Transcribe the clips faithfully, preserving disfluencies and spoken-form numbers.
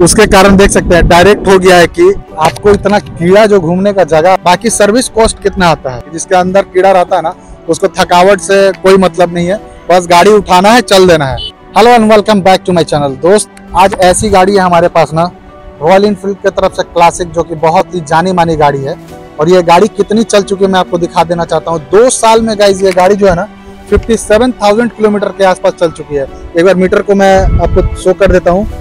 उसके कारण देख सकते हैं डायरेक्ट हो गया है कि आपको इतना कीड़ा जो घूमने का जगह, बाकी सर्विस कॉस्ट कितना आता है, जिसके अंदर कीड़ा रहता है ना उसको थकावट से कोई मतलब नहीं है, बस गाड़ी उठाना है चल देना है। Hello and welcome back to my channel. दोस्त, आज ऐसी गाड़ी है हमारे पास ना, रॉयल इनफील्ड की तरफ से क्लासिक, जो कि बहुत ही जानी मानी गाड़ी है। और ये गाड़ी कितनी चल चुकी है मैं आपको दिखा देना चाहता हूँ। दो साल में गाइस ये गाड़ी जो है ना सत्तावन हज़ार किलोमीटर के आसपास चल चुकी है। एक बार मीटर को मैं आपको शो कर देता हूँ।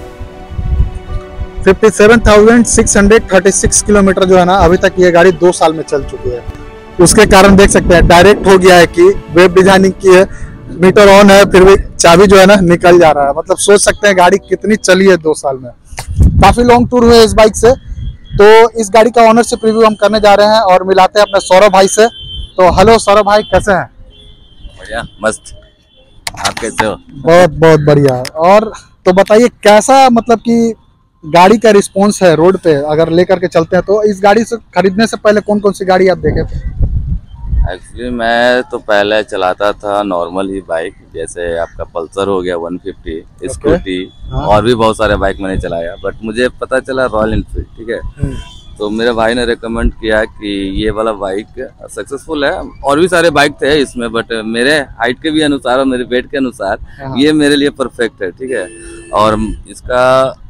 सत्तावन हज़ार छह सौ छत्तीस किलोमीटर जो है ना अभी तक ये गाड़ी दो साल में चल चुकी है। उसके कारण देख सकते हैं डायरेक्ट हो गया है कि वेब डिजाइनिंग की है, मीटर ऑन है, फिर भी चाबी जो है ना निकल जा रहा है। मतलब सोच सकते हैं गाड़ी कितनी चली है दो साल में। काफी लॉन्ग टूर हुए इस बाइक से। तो इस गाड़ी का ऑनरशिप रिव्यू हम करने जा रहे हैं और मिलाते हैं अपने सौरभ भाई से। तो हेलो सौरभ भाई, कैसे हैं? बढ़िया, मस्त। आप कैसे हो? बहुत बहुत बढ़िया। और तो बताइए कैसा, मतलब कि गाड़ी का रिस्पांस है रोड पे अगर लेकर के चलते हैं तो। इस गाड़ी से खरीदने से पहले कौन कौन सी गाड़ी आप देखे थे? एक्चुअली मैं तो पहले चलाता था नॉर्मल ही बाइक, जैसे आपका पल्सर हो गया एक सौ पचास, स्कूटी, और भी बहुत सारे बाइक मैंने चलाया। बट मुझे पता चला रॉयल इनफील्ड, ठीक है। तो मेरे भाई ने रेकमेंड किया कि ये वाला बाइक सक्सेसफुल है। और भी सारे बाइक थे इसमें, बट मेरे हाइट के भी अनुसार और मेरे वेट के अनुसार ये मेरे लिए परफेक्ट है, ठीक है। और इसका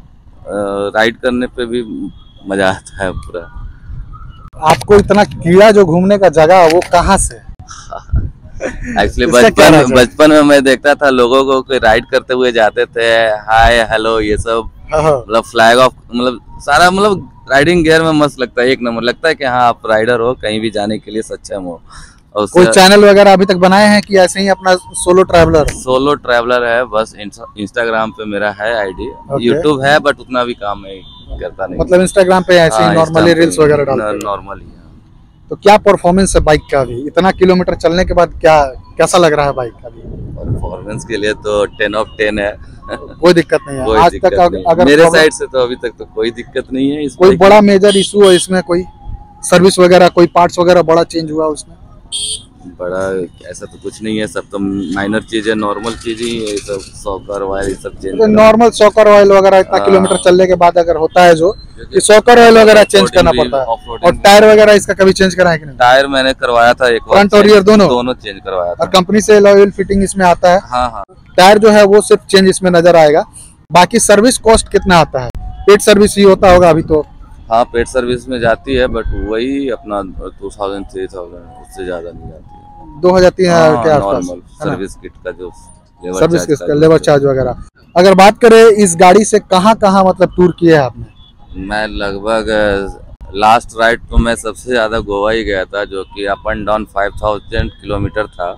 राइड करने पे भी मजा आता है पूरा। आपको इतना कीड़ा जो घूमने का जगह वो कहाँ से? एक्चुअली बचपन बचपन में मैं देखता था लोगों को कि राइड करते हुए जाते थे, हाय हेलो ये सब, मतलब फ्लैग ऑफ, मतलब सारा, मतलब राइडिंग गियर में मस्त लगता है, एक नंबर लगता है कि हाँ आप राइडर हो, कहीं भी जाने के लिए सक्षम हो। और कोई चैनल वगैरह अभी तक बनाए हैं कि ऐसे ही अपना सोलो ट्रैवलर? सोलो ट्रैवलर है बस। इंस्टाग्राम पे मेरा है आईडी, यूट्यूब है बट उतना भी काम नहीं करता नहीं। मतलब इंस्टाग्राम पे ऐसे ही नॉर्मली रील्स वगैरह डालते हैं? नॉर्मली। तो क्या परफॉर्मेंस है बाइक का? भी इतना किलोमीटर चलने के बाद क्या कैसा लग रहा है बाइक का? भी परफॉर्मेंस के लिए तो टेन ऑफ टेन है। कोई दिक्कत नहीं है कोई आज दिक्कत तक? नहीं। अगर मेरे साइड से तो अभी तक तो कोई दिक्कत नहीं है। कोई बड़ा मेजर इशू है इसमें? कोई सर्विस वगैरह, कोई पार्ट्स वगैरह बड़ा चेंज हुआ उसमें? बड़ा ऐसा तो कुछ नहीं है, सब तो माइनर चीज है, नॉर्मल चीज ही है, सब सॉकर ऑयल ये सब चेंज। नॉर्मल सॉकर ऑयल वगैरह इतना किलोमीटर चलने के बाद अगर होता है जो कि सॉकर ऑयल वगैरह चेंज करना पड़ता है। और टायर वगैरह इसका कभी चेंज कराया कि नहीं? टायर मैंने करवाया था एक बार, फ्रंट और रियर दोनों दोनों चेंज करवाया था। और कंपनी से ऑयल फिटिंग इसमें आता है। हाँ हाँ। टायर जो है वो सिर्फ चेंज इसमें नजर आएगा। बाकी सर्विस कॉस्ट कितना आता है? पेड सर्विस ही होता होगा अभी तो? हाँ, पेड सर्विस में जाती है, बट वही अपना टू थाउजेंड थ्री थाउजेंड, उससे ज्यादा नहीं जाती है। दो हजार तीन हजार के आसपास सर्विस किट का जो सर्विस किट का लेबर चार्ज वगैरह। अगर बात करें इस गाड़ी से कहाँ कहाँ मतलब टूर किए हैं आपने? मैं लगभग लास्ट राइड तो मैं सबसे ज्यादा गोवा ही गया था, जो कि up and down five thousand kilometre था।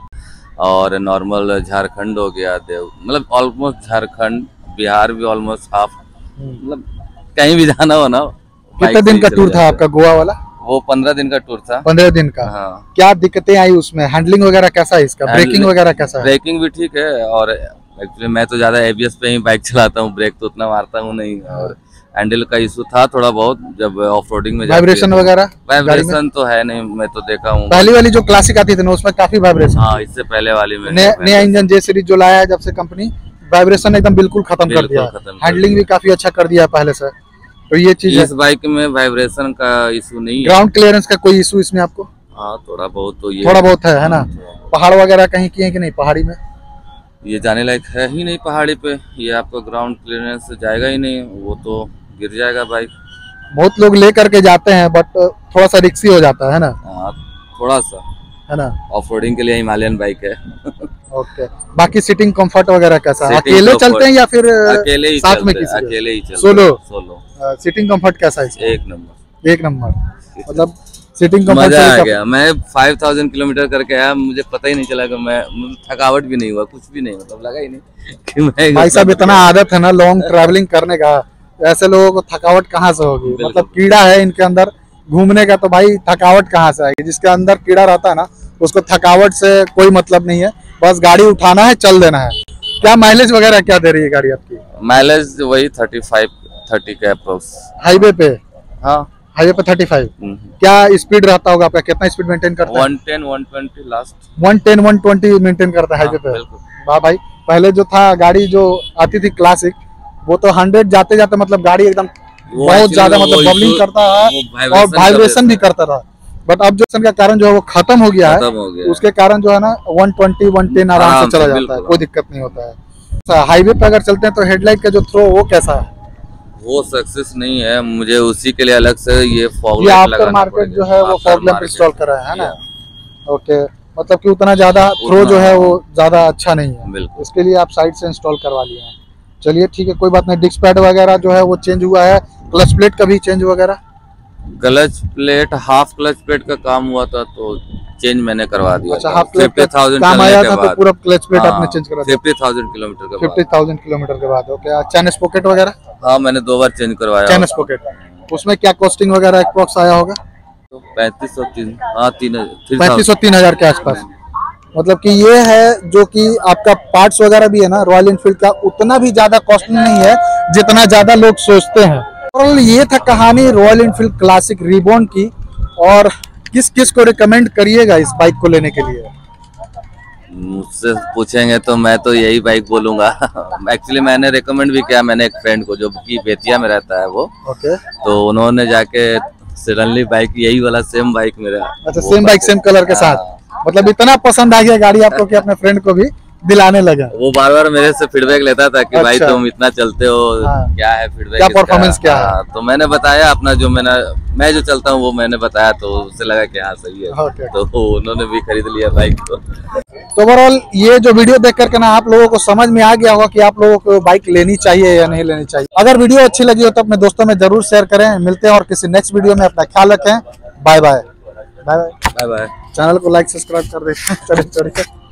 और नॉर्मल झारखंड हो गया, देव, मतलब ऑलमोस्ट झारखंड, बिहार भी ऑलमोस्ट हाफ, मतलब कहीं भी जाना हो ना। कितने दिन का टूर था आपका गोवा वाला? वो पंद्रह दिन का टूर था। पंद्रह दिन का? हाँ। क्या दिक्कतें आई उसमें? हैंडलिंग वगैरह कैसा है इसका? ब्रेकिंग वगैरह कैसा है? ब्रेकिंग भी ठीक है। और एक्चुअली मैं तो ज्यादा एबीएस पे ही बाइक चलाता हूँ, ब्रेक तो उतना मारता हूँ नहीं। और हैंडल का इशू था थोड़ा बहुत जब ऑफ रोडिंग में। वाइब्रेशन वगैरह? वाइब्रेशन तो है नहीं, मैं तो देखा हूँ। पहली वाली जो क्लासिक आती थी ना उसमें काफी वाइब्रेशन। हाँ, इससे पहले वाली में नया इंजन जे सीरीज जो लाया है जब से कंपनी, वाइब्रेशन एकदम बिल्कुल खत्म कर दिया। हैंडलिंग भी काफी अच्छा कर दिया पहले से। तो ये चीज इस बाइक में वाइब्रेशन का इशू नहीं है। ग्राउंड क्लियरेंस का कोई इशू इसमें आपको? हाँ, थोड़ा बहुत तो ये थोड़ा बहुत है, है ना। पहाड़ वगैरह कहीं किए कि नहीं? पहाड़ी में ये जाने लायक है ही नहीं पहाड़ी पे, ये आपका ग्राउंड क्लियरेंस जाएगा ही नहीं, वो तो गिर जाएगा बाइक। बहुत लोग ले करके जाते हैं बट थोड़ा सा रिस्की हो जाता है ना। हाँ, थोड़ा सा है ना। ऑफ रोडिंग के लिए हिमालयन बाइक है। ओके। बाकी सीटिंग कंफर्ट वगैरह कैसा? अकेले चलते हैं या फिर अकेले ही साथ में किसी? अकेले ही चलते। Solo solo. सीटिंग कंफर्ट कैसा है? एक नंबर, एक नंबर। मतलब सीटिंग कंफर्ट मजा आ गया। मैं फाइव थाउजेंड किलोमीटर करके आया, मुझे पता ही नहीं चला कि मैं, थकावट भी नहीं हुआ, कुछ भी नहीं, मतलब लगा ही नहीं कि मैं। भाई साहब, इतना आदत है ना लॉन्ग ट्रैवलिंग करने का, ऐसे लोगों को थकावट कहाँ से होगी? मतलब कीड़ा है इनके अंदर घूमने का, तो भाई थकावट कहाँ से आएगी? जिसके अंदर कीड़ा रहता है ना उसको थकावट से कोई मतलब नहीं है, बस गाड़ी उठाना है चल देना है। क्या माइलेज वगैरह क्या दे रही है गाड़ी आपकी? माइलेज वही थर्टी फाइव थर्टी के अप्रोक्स हाईवे पे। हाँ, हाईवे पे थर्टी फाइव। क्या स्पीड रहता होगा आपका? कितना स्पीड मेंटेन करता है? One ten one twenty last. One ten one twenty maintain करता है हाईवे पे। वाह भाई, पहले जो था गाड़ी जो आती थी क्लासिक, वो तो हंड्रेड जाते जाते मतलब गाड़ी एकदम वो बहुत actually ज्यादा वो मतलब बबलिंग issue- करता है वो और vibration वाइब्रेशन भी का- करता था। बट अब जो का कारण जो है वो खत्म हो गया खत्म हो है, गया। उसके कारण जो है ना वन ट्वेंटी वन टेन आराम आराम से चला से, जाता है, बिल्कुल। कोई दिक्कत नहीं होता है। हाईवे पे अगर चलते हैं तो हेडलाइट का जो थ्रो वो कैसा है? वो सक्सेस नहीं है, मुझे उसी के लिए अलग से ये फॉग ये लाइट आफ्टर लगाना मार्केट पड़ेगा। जो है वो After fog lamp market, install करा है, है ना? yeah, ओके, मतलब कि उतना ज्यादा थ्रो उतना- जो है वो ज्यादा अच्छा नहीं है, बिल्कुल। इसके लिए आप साइड से इंस्टॉल करवा लिए हैं। चलिए ठीक है, कोई बात नहीं। डिस्क पैड वगैरह जो है वो चेंज हुआ है, क्लच प्लेट का भी चेंज वगैरह? Clutch plate, half clutch plate का काम हुआ था तो चेंज मैंने करवा दिया अच्छा, था। हाफ प्लेट फिफ्टी थाउजेंड काम चलने आया के था तो बाद। पूरा क्लच प्लेट हाँ, आपने चेंज करा दिया? फिफ्टी थाउजेंड किलोमीटर के फिफ्टी बाद। थाउजेंड किलोमीटर के बाद। ओके, चैन स्पॉकेट वगैरह? हाँ, मैंने दो बार चेंज करवाया। चैन स्पॉकेट, उसमें क्या कॉस्टिंग वगैरह अप्रॉक्स आया होगा? तो पैंतीस सौ तीन हाँ तीन पैंतीस सौ तीन हजार के आसपास। मतलब कि ये है जो कि आपका पार्ट्स वगैरह भी है ना रॉयल एनफील्ड का, उतना भी ज्यादा कॉस्टली नहीं है जितना ज्यादा लोग सोचते हैं। और ये था कहानी रॉयल एनफील्ड क्लासिक रिबॉर्न की। और किस किस को रिकमेंड करिएगा इस बाइक को लेने के लिए? मुझसे पूछेंगे तो मैं तो यही बाइक बोलूंगा। एक्चुअली मैंने रिकमेंड भी किया, मैंने एक फ्रेंड को जो कि बेतिया में रहता है वो, ओके, तो उन्होंने जाके सडनली बाइक यही वाला सेम बाइक मेरा। अच्छा, सेम बाइक सेम कलर के साथ, मतलब इतना पसंद आ गया गाड़ी आपको कि अपने फ्रेंड को भी दिलाने लगा? वो बार बार मेरे से फीडबैक लेता था कि भाई अच्छा। तुम इतना चलते हो, हाँ। क्या है फीडबैक, क्या performance क्या है? तो मैंने बताया अपना, जो मैंने मैं जो चलता हूँ वो मैंने बताया, तो उससे लगा कि हाँ सही है। Okay. तो उन्होंने भी खरीद लिया बाइक को। तो ओवरऑल ये जो वीडियो देख करके ना आप लोगों को समझ में आ गया होगा कि आप लोगों को बाइक लेनी चाहिए या नहीं लेनी चाहिए। अगर वीडियो अच्छी लगी हो तो अपने दोस्तों में जरूर शेयर करें। मिलते हैं और किसी नेक्स्ट वीडियो में, अपना ख्याल रखें। Bye bye bye bye. Bye bye. Channel को लाइक सब्सक्राइब कर दें। चलिए चलिए।